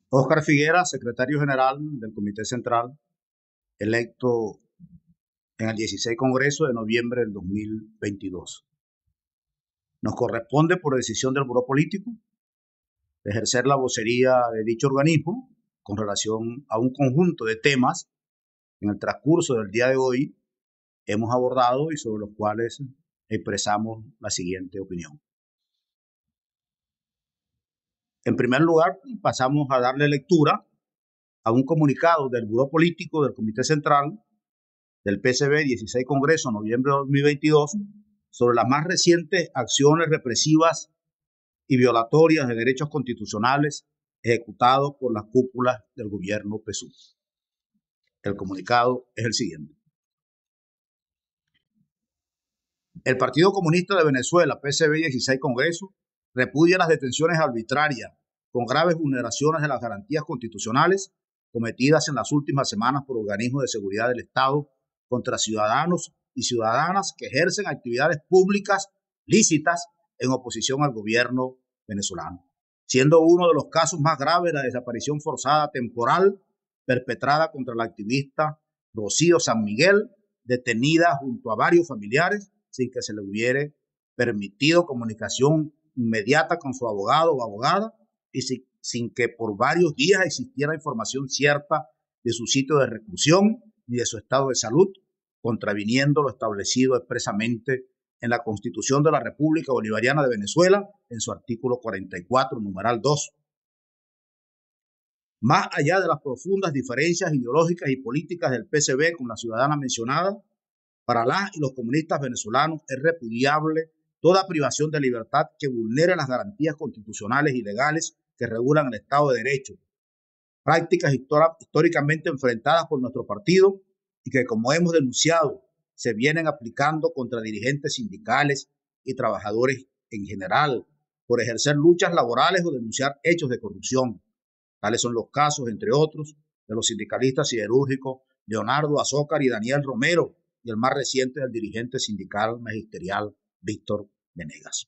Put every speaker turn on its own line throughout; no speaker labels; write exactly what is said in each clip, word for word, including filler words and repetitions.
Óscar Figuera, secretario general del Comité Central, electo en el dieciséis Congreso de noviembre del dos mil veintidós. Nos corresponde, por decisión del Buró Político, ejercer la vocería de dicho organismo con relación a un conjunto de temas que en el transcurso del día de hoy hemos abordado y sobre los cuales expresamos la siguiente opinión. En primer lugar, pasamos a darle lectura a un comunicado del Buró Político del Comité Central del P C B dieciséis Congreso, noviembre de dos mil veintidós, sobre las más recientes acciones represivas y violatorias de derechos constitucionales ejecutados por las cúpulas del gobierno P S U V. El comunicado es el siguiente. El Partido Comunista de Venezuela, P C B dieciséis Congreso, repudia las detenciones arbitrarias con graves vulneraciones de las garantías constitucionales cometidas en las últimas semanas por organismos de seguridad del Estado contra ciudadanos y ciudadanas que ejercen actividades públicas lícitas en oposición al gobierno venezolano, siendo uno de los casos más graves la desaparición forzada temporal perpetrada contra la activista Rocío San Miguel, detenida junto a varios familiares sin que se le hubiera permitido comunicación inmediata con su abogado o abogada y sin, sin que por varios días existiera información cierta de su sitio de reclusión ni de su estado de salud, contraviniendo lo establecido expresamente en la Constitución de la República Bolivariana de Venezuela, en su artículo cuarenta y cuatro, numeral dos. Más allá de las profundas diferencias ideológicas y políticas del P C B con la ciudadana mencionada, para las y los comunistas venezolanos es repudiable toda privación de libertad que vulnere las garantías constitucionales y legales que regulan el Estado de Derecho, prácticas históricamente enfrentadas por nuestro partido y que, como hemos denunciado, se vienen aplicando contra dirigentes sindicales y trabajadores en general por ejercer luchas laborales o denunciar hechos de corrupción. Tales son los casos, entre otros, de los sindicalistas siderúrgicos Leonardo Azócar y Daniel Romero, y el más reciente del dirigente sindical magisterial Víctor Venegas.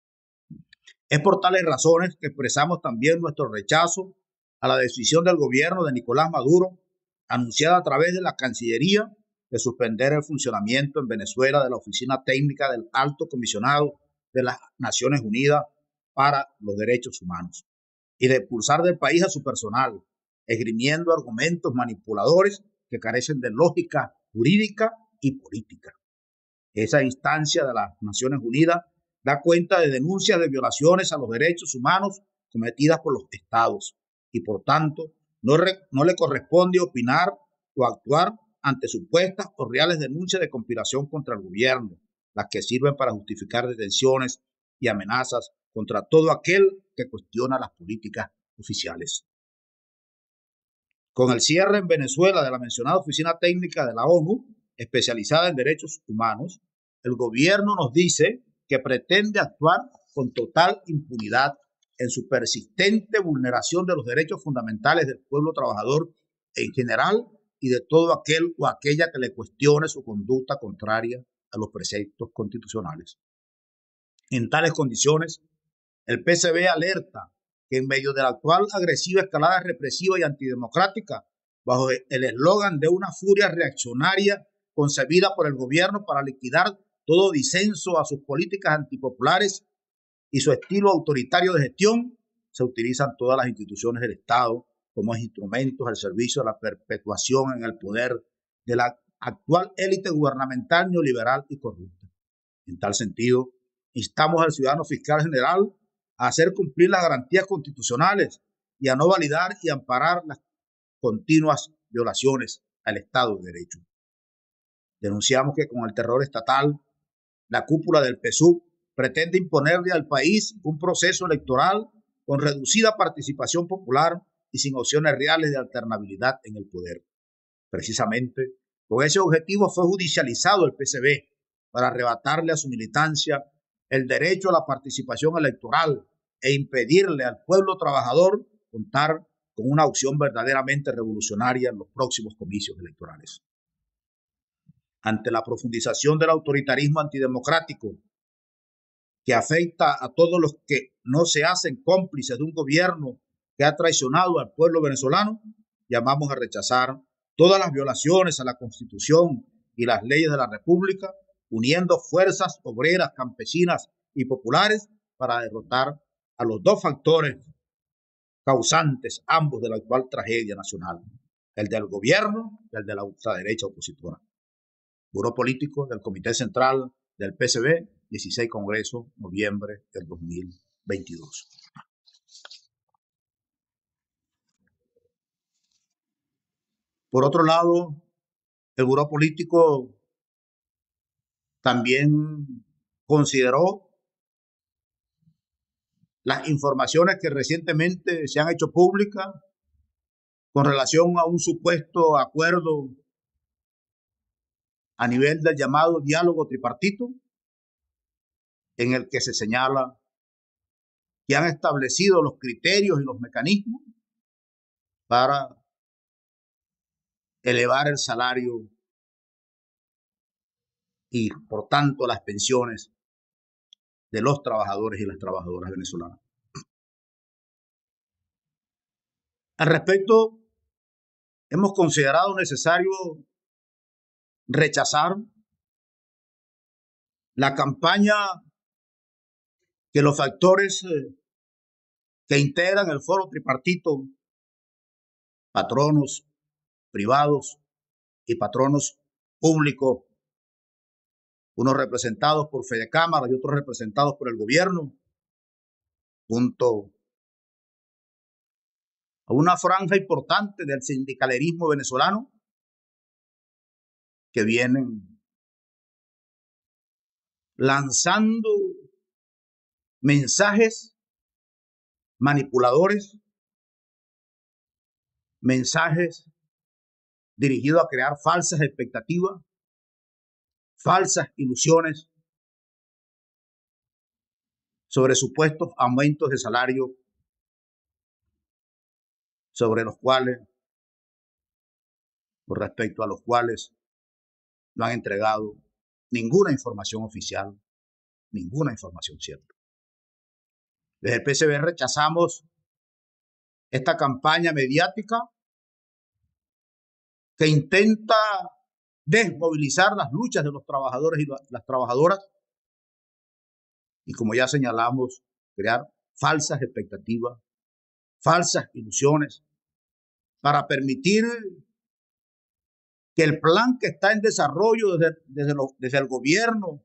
Es por tales razones que expresamos también nuestro rechazo a la decisión del gobierno de Nicolás Maduro, anunciada a través de la Cancillería, de suspender el funcionamiento en Venezuela de la Oficina Técnica del Alto Comisionado de las Naciones Unidas para los Derechos Humanos y de expulsar del país a su personal, esgrimiendo argumentos manipuladores que carecen de lógica jurídica y política. Esa instancia de las Naciones Unidas da cuenta de denuncias de violaciones a los derechos humanos cometidas por los estados y, por tanto, no, re, no le corresponde opinar o actuar ante supuestas o reales denuncias de conspiración contra el gobierno, las que sirven para justificar detenciones y amenazas contra todo aquel que cuestiona las políticas oficiales. Con el cierre en Venezuela de la mencionada Oficina Técnica de la ONU, especializada en derechos humanos, el gobierno nos dice que pretende actuar con total impunidad en su persistente vulneración de los derechos fundamentales del pueblo trabajador en general y de todo aquel o aquella que le cuestione su conducta contraria a los preceptos constitucionales. En tales condiciones, el P C B alerta que en medio de la actual agresiva escalada represiva y antidemocrática, bajo el eslogan de una furia reaccionaria concebida por el gobierno para liquidar todo disenso a sus políticas antipopulares y su estilo autoritario de gestión, se utilizan todas las instituciones del Estado como instrumentos al servicio de la perpetuación en el poder de la actual élite gubernamental neoliberal y corrupta. En tal sentido, instamos al ciudadano fiscal general a hacer cumplir las garantías constitucionales y a no validar y amparar las continuas violaciones al Estado de Derecho. Denunciamos que con el terror estatal, la cúpula del P S U V pretende imponerle al país un proceso electoral con reducida participación popular y sin opciones reales de alternabilidad en el poder. Precisamente, con ese objetivo fue judicializado el P C B para arrebatarle a su militancia el derecho a la participación electoral e impedirle al pueblo trabajador contar con una opción verdaderamente revolucionaria en los próximos comicios electorales. Ante la profundización del autoritarismo antidemocrático que afecta a todos los que no se hacen cómplices de un gobierno que ha traicionado al pueblo venezolano, llamamos a rechazar todas las violaciones a la Constitución y las leyes de la República, uniendo fuerzas obreras, campesinas y populares para derrotar a los dos factores causantes, ambos, de la actual tragedia nacional, el del gobierno y el de la ultraderecha opositora. Buró Político del Comité Central del P S B, dieciséis Congreso, noviembre del dos mil veintidós. Por otro lado, el Buró Político también consideró las informaciones que recientemente se han hecho públicas con relación a un supuesto acuerdo a nivel del llamado diálogo tripartito, en el que se señala que han establecido los criterios y los mecanismos para elevar el salario y, por tanto, las pensiones de los trabajadores y las trabajadoras venezolanas. Al respecto, hemos considerado necesario rechazar la campaña que los factores que integran el foro tripartito, patronos privados y patronos públicos, unos representados por Fedecámara y otros representados por el gobierno, junto a una franja importante del sindicalerismo venezolano, que vienen lanzando mensajes manipuladores, mensajes dirigidos a crear falsas expectativas, falsas ilusiones sobre supuestos aumentos de salario, sobre los cuales, con respecto a los cuales no han entregado ninguna información oficial, ninguna información cierta. Desde el P S B rechazamos esta campaña mediática que intenta desmovilizar las luchas de los trabajadores y las trabajadoras y, como ya señalamos, crear falsas expectativas, falsas ilusiones para permitir que el plan que está en desarrollo desde, desde, lo, desde el gobierno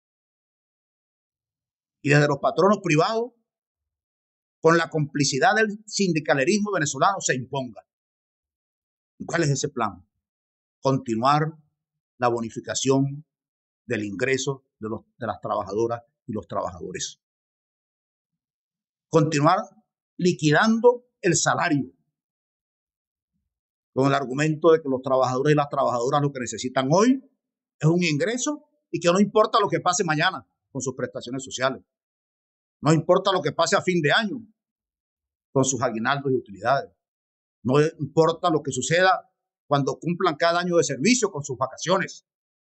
y desde los patronos privados, con la complicidad del sindicalerismo venezolano, se imponga. ¿Cuál es ese plan? Continuar la bonificación del ingreso de, los, de las trabajadoras y los trabajadores. Continuar liquidando el salario, con el argumento de que los trabajadores y las trabajadoras lo que necesitan hoy es un ingreso y que no importa lo que pase mañana con sus prestaciones sociales. No importa lo que pase a fin de año con sus aguinaldos y utilidades. No importa lo que suceda cuando cumplan cada año de servicio con sus vacaciones.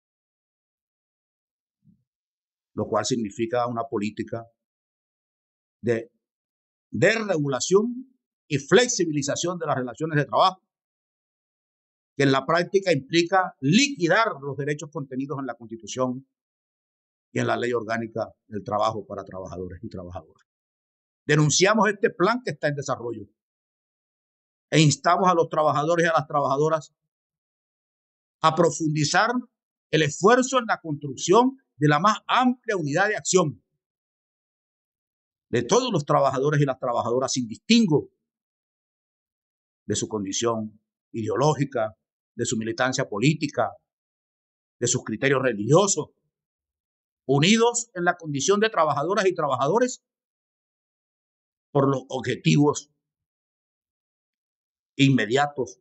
Lo cual significa una política de desregulación y flexibilización de las relaciones de trabajo, que en la práctica implica liquidar los derechos contenidos en la Constitución y en la Ley Orgánica del Trabajo para trabajadores y trabajadoras. Denunciamos este plan que está en desarrollo e instamos a los trabajadores y a las trabajadoras a profundizar el esfuerzo en la construcción de la más amplia unidad de acción de todos los trabajadores y las trabajadoras, sin distingo de su condición ideológica, de su militancia política, de sus criterios religiosos, unidos en la condición de trabajadoras y trabajadores por los objetivos inmediatos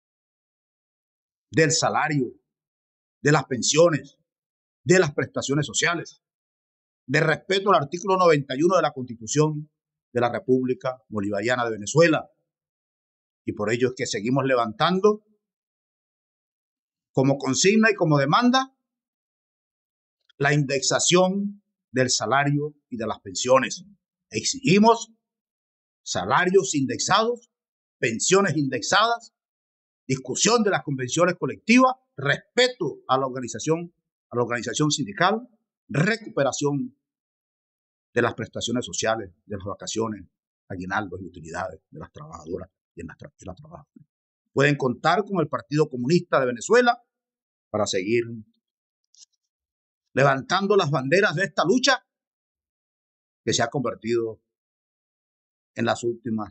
del salario, de las pensiones, de las prestaciones sociales, de respeto al artículo noventa y uno de la Constitución de la República Bolivariana de Venezuela. Y por ello es que seguimos levantando como consigna y como demanda la indexación del salario y de las pensiones. Exigimos salarios indexados, pensiones indexadas, discusión de las convenciones colectivas, respeto a la organización, a la organización sindical, recuperación de las prestaciones sociales, de las vacaciones, aguinaldos y utilidades de las trabajadoras y de las, tra y las trabajadoras. Pueden contar con el Partido Comunista de Venezuela para seguir levantando las banderas de esta lucha que se ha convertido en las últimas,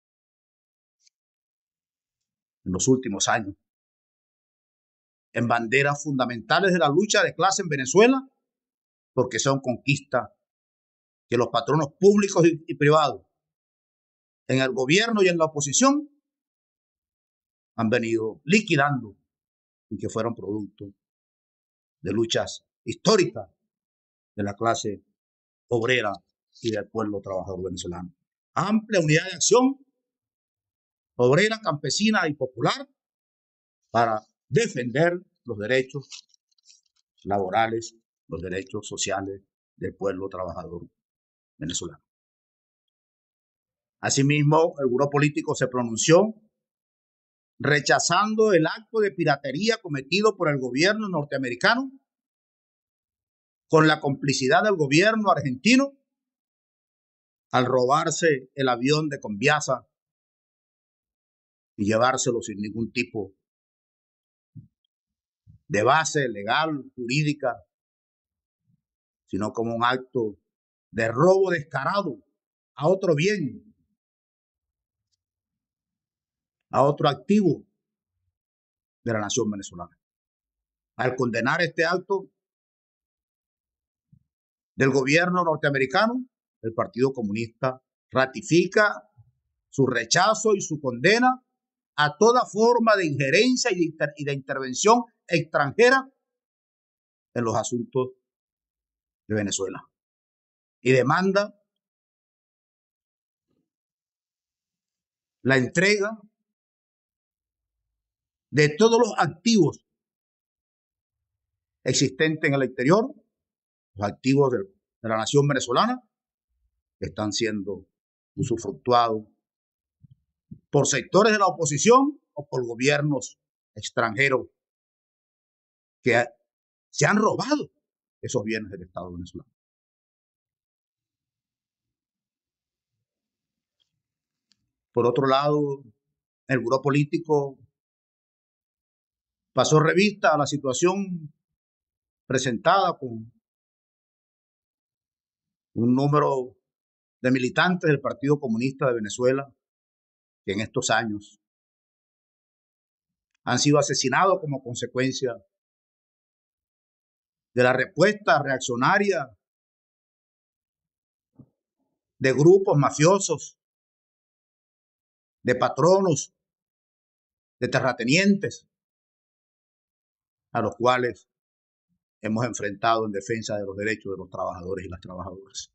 en los últimos años, en banderas fundamentales de la lucha de clase en Venezuela, porque son conquistas que los patronos públicos y, y privados en el gobierno y en la oposición han venido liquidando y que fueron producto de luchas históricas de la clase obrera y del pueblo trabajador venezolano. Amplia unidad de acción obrera, campesina y popular para defender los derechos laborales, los derechos sociales del pueblo trabajador venezolano. Asimismo, el Buró Político se pronunció rechazando el acto de piratería cometido por el gobierno norteamericano con la complicidad del gobierno argentino al robarse el avión de Conviasa y llevárselo sin ningún tipo de base legal, jurídica, sino como un acto de robo descarado a otro bien, a otro activo de la nación venezolana. Al condenar este acto del gobierno norteamericano, el Partido Comunista ratifica su rechazo y su condena a toda forma de injerencia y de, inter y de intervención extranjera en los asuntos de Venezuela. Y demanda la entrega de todos los activos existentes en el exterior, los activos de, de la nación venezolana, que están siendo usufructuados por sectores de la oposición o por gobiernos extranjeros que se han robado esos bienes del Estado venezolano. Por otro lado, el Buró Político pasó revista a la situación presentada con un número de militantes del Partido Comunista de Venezuela que en estos años han sido asesinados como consecuencia de la respuesta reaccionaria de grupos mafiosos, de patronos, de terratenientes, a los cuales hemos enfrentado en defensa de los derechos de los trabajadores y las trabajadoras.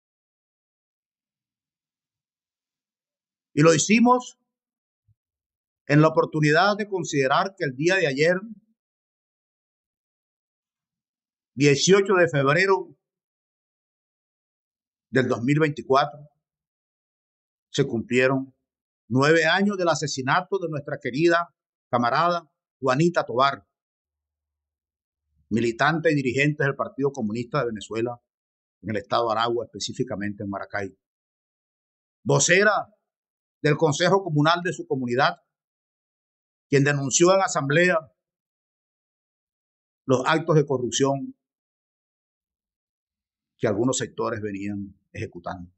Y lo hicimos en la oportunidad de considerar que el día de ayer, dieciocho de febrero del dos mil veinticuatro, se cumplieron nueve años del asesinato de nuestra querida camarada Juanita Tovar, militante y dirigente del Partido Comunista de Venezuela en el estado de Aragua, específicamente en Maracay. Vocera del Consejo Comunal de su comunidad, quien denunció en asamblea los actos de corrupción que algunos sectores venían ejecutando.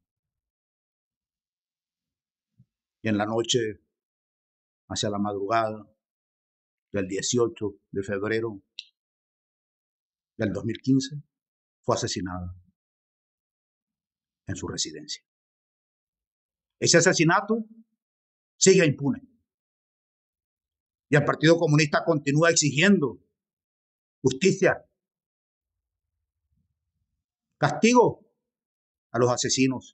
Y en la noche, hacia la madrugada del dieciocho de febrero del dos mil quince, fue asesinada en su residencia. Ese asesinato sigue impune. Y el Partido Comunista continúa exigiendo justicia, castigo a los asesinos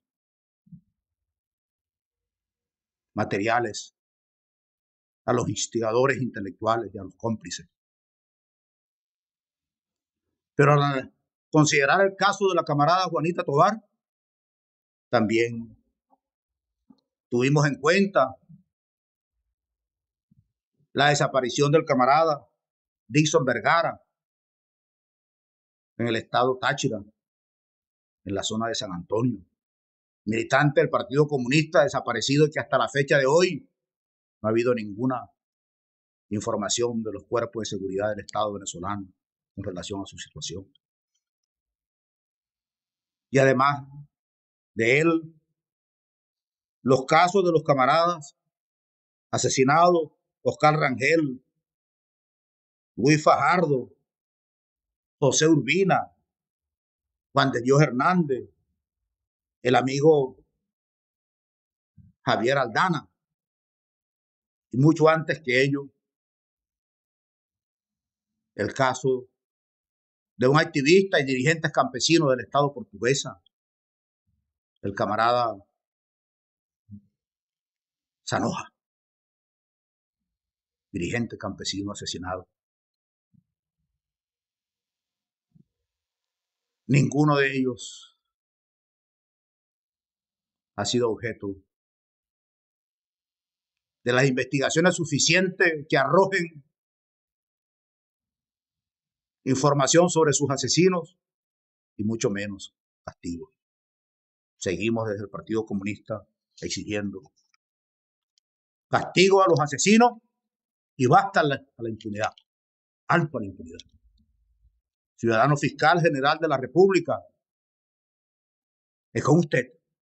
materiales, a los instigadores intelectuales y a los cómplices. Pero al considerar el caso de la camarada Juanita Tovar, también Tuvimos en cuenta la desaparición del camarada Dixon Vergara en el estado Táchira, en la zona de San Antonio. Militante del Partido Comunista desaparecido y que hasta la fecha de hoy no ha habido ninguna información de los cuerpos de seguridad del Estado venezolano en relación a su situación. Y además de él, los casos de los camaradas asesinados, Oscar Rangel, Luis Fajardo, José Urbina, Juan de Dios Hernández, el amigo Javier Aldana, y mucho antes que ello, el caso de un activista y dirigente campesino del Estado portuguesa, el camarada Zanoja, dirigente campesino asesinado. Ninguno de ellos ha sido objeto de las investigaciones suficientes que arrojen información sobre sus asesinos y mucho menos castigos. Seguimos desde el Partido Comunista exigiendo castigo a los asesinos y basta a la, a la impunidad, alto a la impunidad. Ciudadano Fiscal General de la República, es con usted.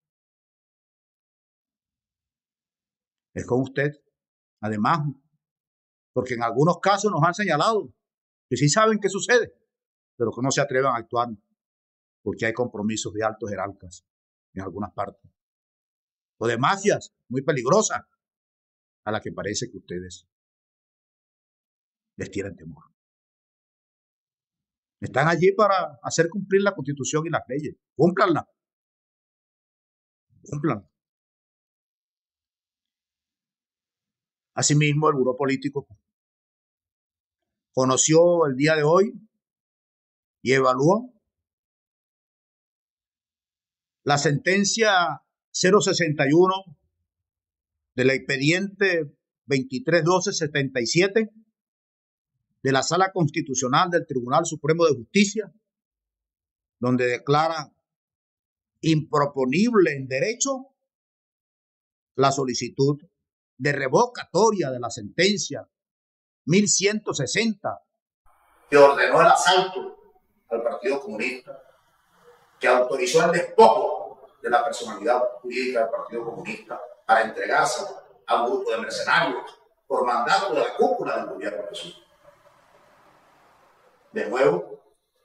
Es con usted. Además, porque en algunos casos nos han señalado que sí saben qué sucede, pero que no se atrevan a actuar porque hay compromisos de altos jerarcas en algunas partes. O de mafias muy peligrosas a las que parece que ustedes les tienen temor. Están allí para hacer cumplir la Constitución y las leyes. Cúmplanla. Cúmplanla. Asimismo, el Buró Político conoció el día de hoy y evaluó la sentencia cero sesenta y uno del expediente veintitrés doce setenta y siete de la Sala Constitucional del Tribunal Supremo de Justicia, donde declara improponible en derecho la solicitud de revocatoria de la sentencia mil ciento sesenta que ordenó el asalto al Partido Comunista, que autorizó el despojo de la personalidad jurídica del Partido Comunista para entregarse a un grupo de mercenarios por mandato de la cúpula del gobierno de Jesús. De nuevo,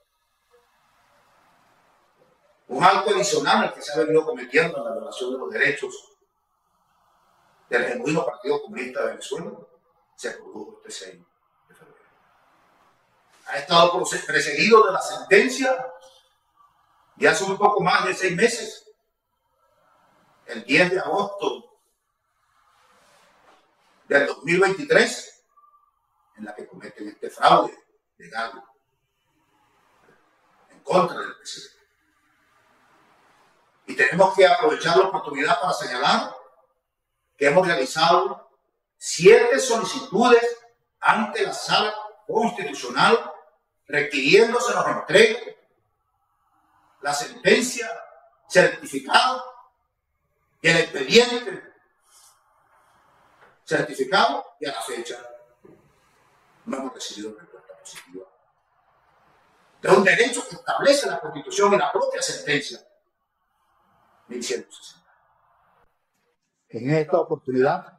un acto adicional al que se ha venido cometiendo en la violación de los derechos del genuino Partido Comunista de Venezuela se produjo este seis de febrero. Ha estado perseguido de la sentencia y hace un poco más de seis meses, el diez de agosto del dos mil veintitrés, en la que cometen este fraude legal en contra del presidente. Y tenemos que aprovechar la oportunidad para señalar que hemos realizado siete solicitudes ante la Sala Constitucional requiriendo se nos entregue la sentencia certificada y el expediente certificado, y a la fecha no hemos recibido respuesta positiva de un derecho que establece la Constitución y la propia sentencia mil ciento sesenta. En esta oportunidad,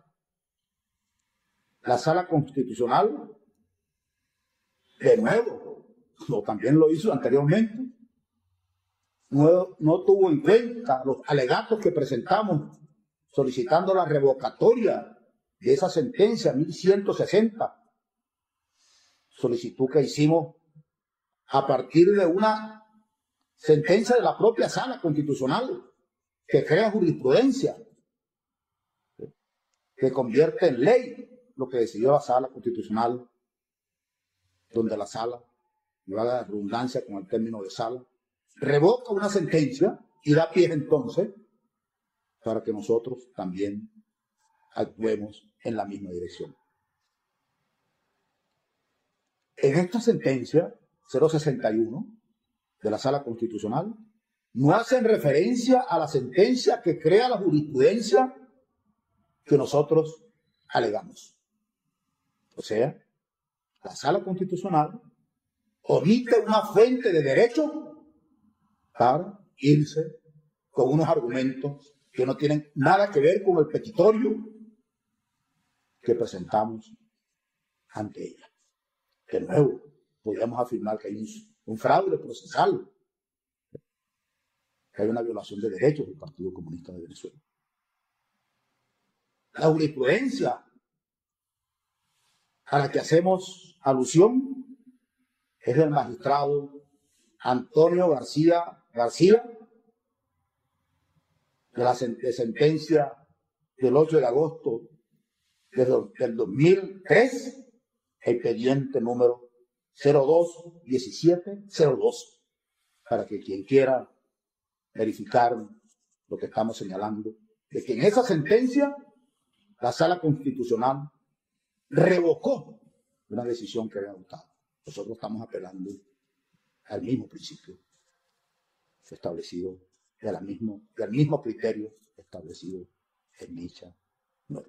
la Sala Constitucional, de nuevo, como también lo hizo anteriormente, no, no tuvo en cuenta los alegatos que presentamos solicitando la revocatoria de esa sentencia mil ciento sesenta, solicitud que hicimos a partir de una sentencia de la propia Sala Constitucional que crea jurisprudencia, que convierte en ley lo que decidió la Sala Constitucional, donde la Sala, me va a dar redundancia con el término de Sala, revoca una sentencia y da pie entonces para que nosotros también actuemos en la misma dirección. En esta sentencia cero sesenta y uno de la Sala Constitucional no hacen referencia a la sentencia que crea la jurisprudencia que nosotros alegamos. O sea, la Sala Constitucional omite una fuente de derecho para irse con unos argumentos que no tienen nada que ver con el petitorio que presentamos ante ella. De nuevo, podríamos afirmar que hay un, un fraude procesal, que hay una violación de derechos del Partido Comunista de Venezuela. La jurisprudencia a la que hacemos alusión es del magistrado Antonio García García, de la de sentencia del ocho de agosto del dos mil tres, expediente número cero dos diecisiete cero dos, para que quien quiera verificar lo que estamos señalando, de que en esa sentencia la Sala Constitucional revocó una decisión que había adoptado. Nosotros estamos apelando al mismo principio establecido, de la mismo, del mismo criterio establecido en dicha norma.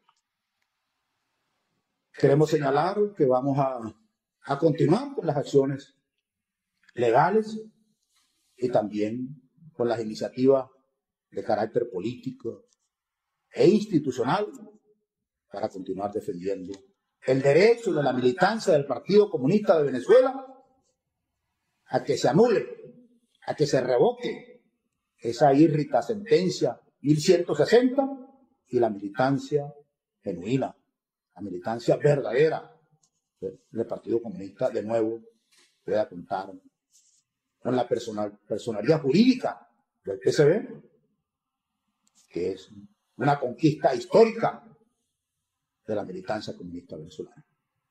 Queremos señalar que vamos a, a continuar con las acciones legales y también con las iniciativas de carácter político e institucional para continuar defendiendo el derecho de la militancia del Partido Comunista de Venezuela a que se anule, a que se revoque esa írrita sentencia mil ciento sesenta y la militancia genuina, la militancia verdadera del Partido Comunista de nuevo pueda contar con la personal, personalidad jurídica del P S B, que es una conquista histórica de la militancia comunista venezolana.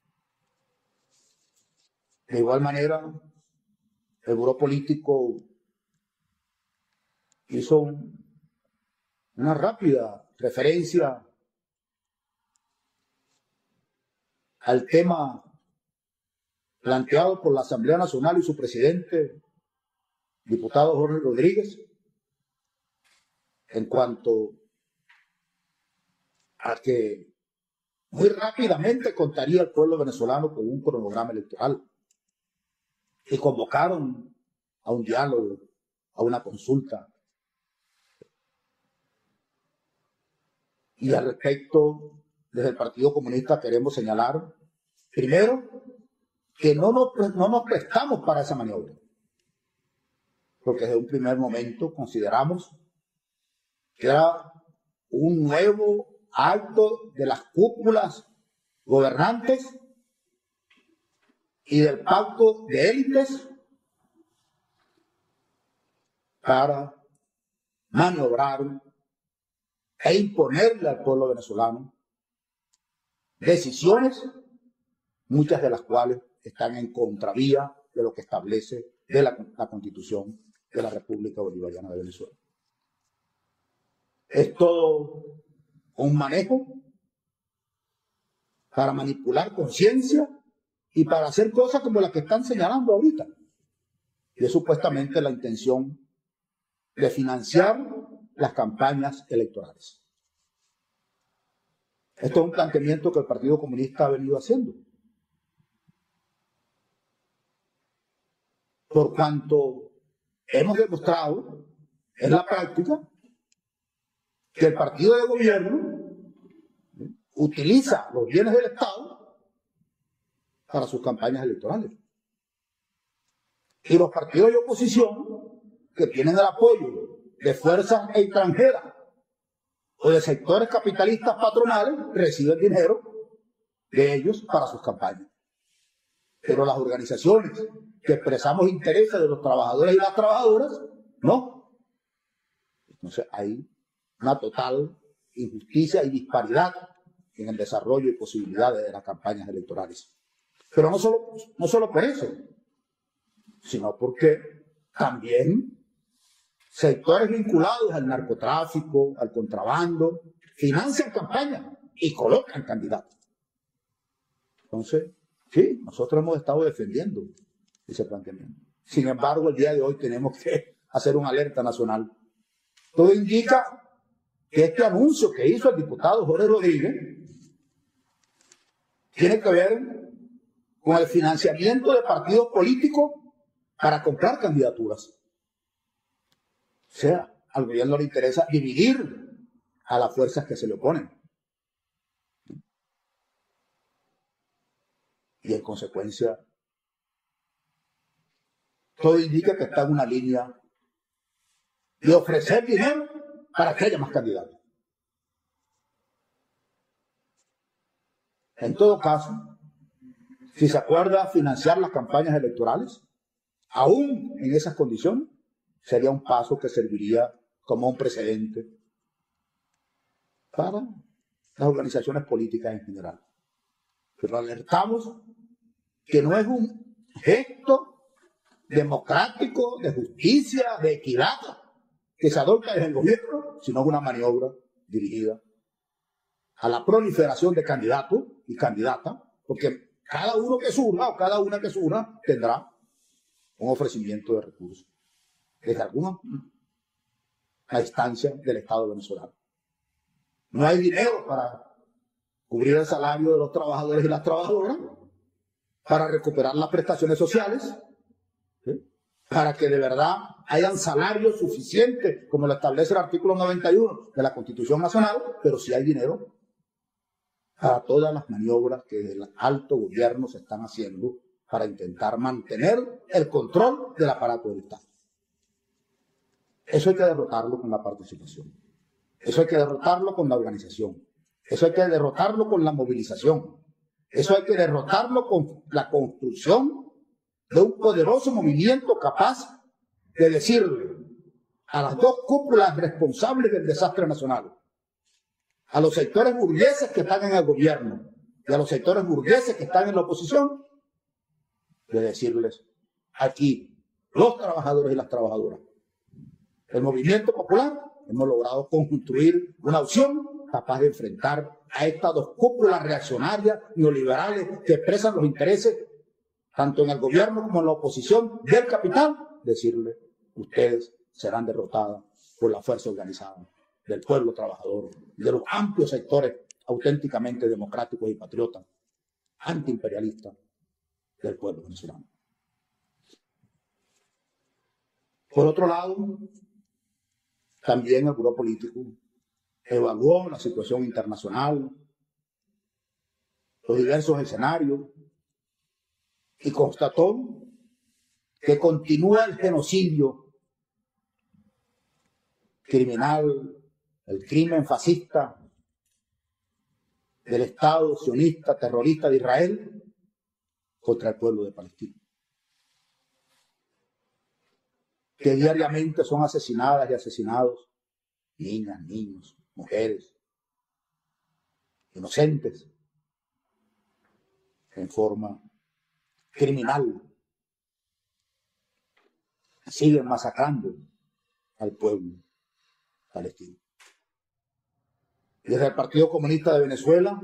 De igual manera, el Buró Político hizo un, una rápida referencia al tema planteado por la Asamblea Nacional y su presidente, diputado Jorge Rodríguez, en cuanto a que muy rápidamente contaría al pueblo venezolano con un cronograma electoral. Y convocaron a un diálogo, a una consulta. Y al respecto, desde el Partido Comunista queremos señalar, primero, que no nos, no nos prestamos para esa maniobra. Porque desde un primer momento consideramos que era un nuevo acto de las cúpulas gobernantes y del pacto de élites para maniobrar e imponerle al pueblo venezolano decisiones, muchas de las cuales están en contravía de lo que establece de la, la Constitución de la República Bolivariana de Venezuela. Es todo un manejo para manipular conciencia y para hacer cosas como las que están señalando ahorita. Y es supuestamente la intención de financiar las campañas electorales. Esto es un planteamiento que el Partido Comunista ha venido haciendo. Por cuanto hemos demostrado en la práctica que el partido de gobierno utiliza los bienes del Estado para sus campañas electorales. Y los partidos de oposición que tienen el apoyo de fuerzas extranjeras o de sectores capitalistas patronales reciben dinero de ellos para sus campañas. Pero las organizaciones que expresamos intereses de los trabajadores y las trabajadoras, no. Entonces hay una total injusticia y disparidad en el desarrollo y posibilidades de las campañas electorales. Pero no solo, no solo por eso, sino porque también sectores vinculados al narcotráfico, al contrabando, financian campañas y colocan candidatos. Entonces, sí, nosotros hemos estado defendiendo ese planteamiento. Sin embargo, el día de hoy tenemos que hacer una alerta nacional. Todo indica que este anuncio que hizo el diputado Jorge Rodríguez tiene que ver con el financiamiento de partidos políticos para comprar candidaturas. O sea, al gobierno le interesa dividir a las fuerzas que se le oponen. Y en consecuencia, todo indica que está en una línea de ofrecer dinero para que haya más candidatos. En todo caso, si se acuerda financiar las campañas electorales, aún en esas condiciones, sería un paso que serviría como un precedente para las organizaciones políticas en general. Pero alertamos que no es un gesto democrático, de justicia, de equidad que se adopta desde el gobierno, sino una maniobra dirigida a la proliferación de candidatos y candidatas, porque cada uno que surja o cada una que surja tendrá un ofrecimiento de recursos desde alguna instancia del Estado venezolano. No hay dinero para cubrir el salario de los trabajadores y las trabajadoras, para recuperar las prestaciones sociales, ¿sí?, para que de verdad hayan salarios suficientes, como lo establece el artículo noventa y uno de la Constitución Nacional, pero sí hay dinero para todas las maniobras que el alto gobierno se están haciendo para intentar mantener el control del aparato del Estado. Eso hay que derrotarlo con la participación. Eso hay que derrotarlo con la organización. Eso hay que derrotarlo con la movilización. Eso hay que derrotarlo con la construcción de un poderoso movimiento capaz de decirle a las dos cúpulas responsables del desastre nacional, a los sectores burgueses que están en el gobierno y a los sectores burgueses que están en la oposición, de decirles: aquí, los trabajadores y las trabajadoras, el movimiento popular, hemos logrado construir una opción capaz de enfrentar a estas dos cúpulas reaccionarias, neoliberales, que expresan los intereses, tanto en el gobierno como en la oposición, del capital. Decirle: ustedes serán derrotadas por la fuerza organizada del pueblo trabajador y de los amplios sectores auténticamente democráticos y patriotas, antiimperialistas del pueblo venezolano. Por otro lado, también el Buró Político evaluó la situación internacional, los diversos escenarios, y constató que continúa el genocidio criminal, el crimen fascista del Estado sionista terrorista de Israel contra el pueblo de Palestina, que diariamente son asesinadas y asesinados niñas, niños, mujeres, inocentes, en forma criminal. Siguen masacrando al pueblo palestino. Desde el Partido Comunista de Venezuela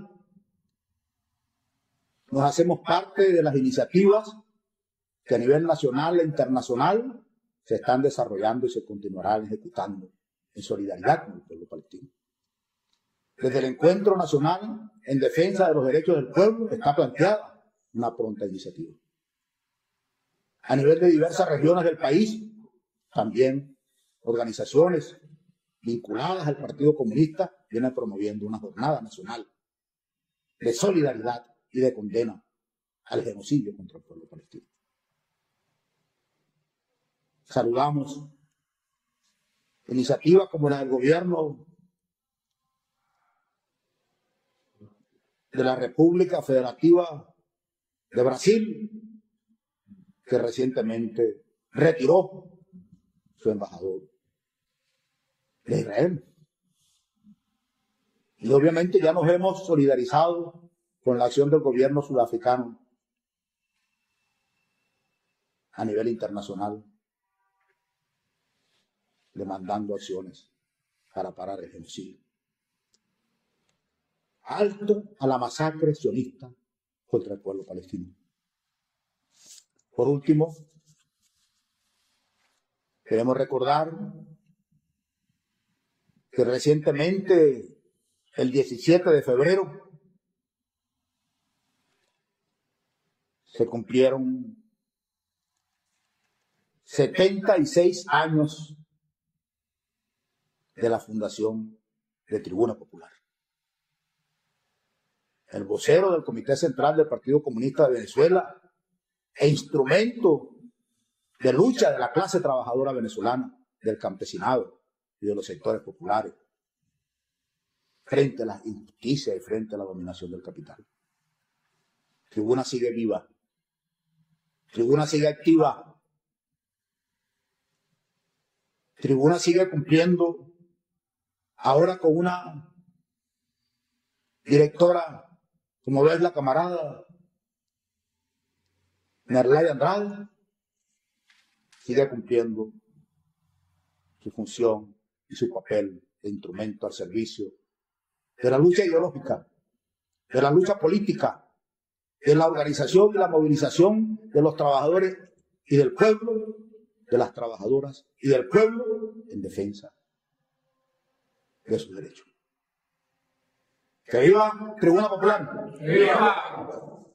nos hacemos parte de las iniciativas que a nivel nacional e internacional se están desarrollando y se continuarán ejecutando en solidaridad con el pueblo palestino. Desde el Encuentro Nacional en Defensa de los Derechos del Pueblo está planteada una pronta iniciativa. A nivel de diversas regiones del país, también organizaciones vinculadas al Partido Comunista vienen promoviendo una jornada nacional de solidaridad y de condena al genocidio contra el pueblo palestino. Saludamos iniciativas como la del gobierno de la República Federativa de Brasil, que recientemente retiró su embajador de Israel. Y obviamente ya nos hemos solidarizado con la acción del gobierno sudafricano a nivel internacional. demandando acciones para parar el genocidio. Alto a la masacre sionista contra el pueblo palestino. Por último, queremos recordar que recientemente, el diecisiete de febrero, se cumplieron setenta y seis años de la fundación de Tribuna Popular. El vocero del Comité Central del Partido Comunista de Venezuela e instrumento de lucha de la clase trabajadora venezolana, del campesinado y de los sectores populares, frente a la injusticia y frente a la dominación del capital. Tribuna sigue viva, Tribuna sigue activa, Tribuna sigue cumpliendo ahora con una directora, como ves, la camarada Nerlay Andrade, sigue cumpliendo su función y su papel de instrumento al servicio de la lucha ideológica, de la lucha política, de la organización y la movilización de los trabajadores y del pueblo, de las trabajadoras y del pueblo en defensa de sus derechos. ¡Que viva Tribuna Popular! ¡Que viva!